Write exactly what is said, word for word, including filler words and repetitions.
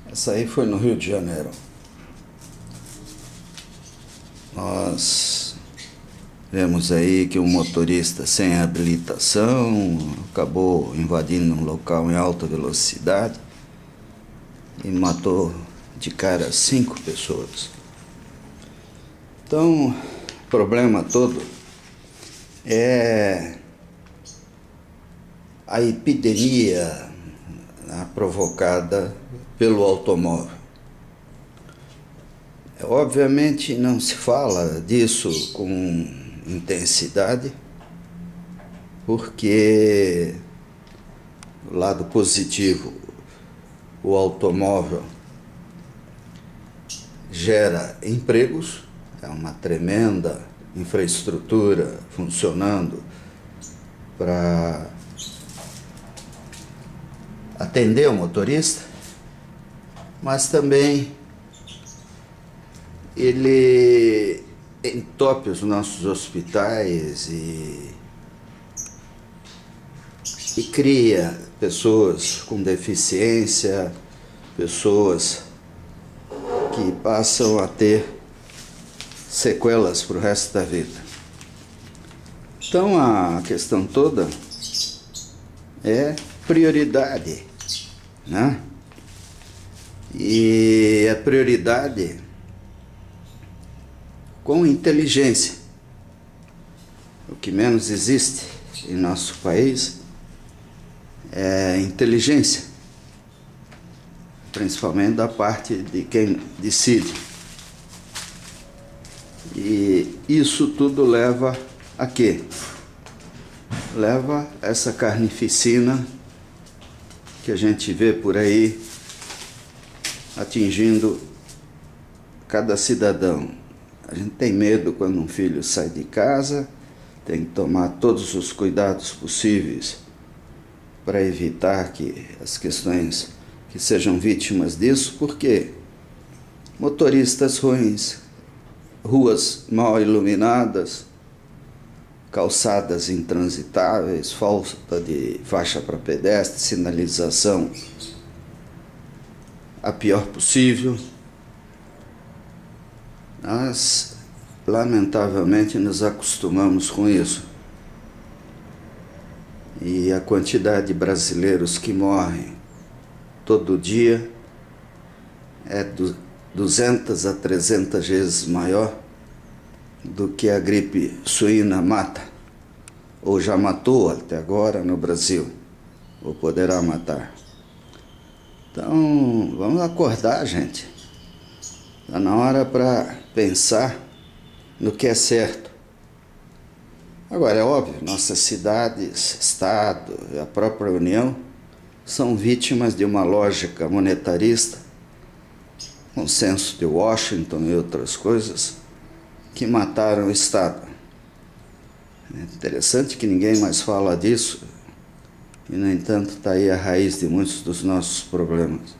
Essa aí foi no Rio de Janeiro. Nós vemos aí que um motorista sem habilitação acabou invadindo um local em alta velocidade e matou de cara cinco pessoas. Então, o problema todo é a epidemia, né, provocada pelo automóvel. Obviamente não se fala disso com intensidade, porque o lado positivo, o automóvel gera empregos, é uma tremenda infraestrutura funcionando para atender o motorista, mas também ele entope os nossos hospitais e, e cria pessoas com deficiência, pessoas que passam a ter sequelas para o resto da vida. Então a questão toda é prioridade, né? E a prioridade com inteligência. O que menos existe em nosso país é inteligência, principalmente da parte de quem decide. E isso tudo leva a quê? Leva a essa carnificina que a gente vê por aí atingindo cada cidadão. A gente tem medo quando um filho sai de casa, tem que tomar todos os cuidados possíveis para evitar que as questões que sejam vítimas disso, porque motoristas ruins, ruas mal iluminadas, calçadas intransitáveis, falta de faixa para pedestre, sinalização a pior possível. Nós, lamentavelmente, nos acostumamos com isso. E a quantidade de brasileiros que morrem todo dia é duzentas a trezentas vezes maior do que a gripe suína mata, ou já matou até agora no Brasil, ou poderá matar. Então, vamos acordar, gente. Está na hora para pensar no que é certo. Agora, é óbvio, nossas cidades, Estado e a própria União são vítimas de uma lógica monetarista, consenso de Washington e outras coisas, que mataram o Estado. É interessante que ninguém mais fala disso, e, no entanto, está aí a raiz de muitos dos nossos problemas.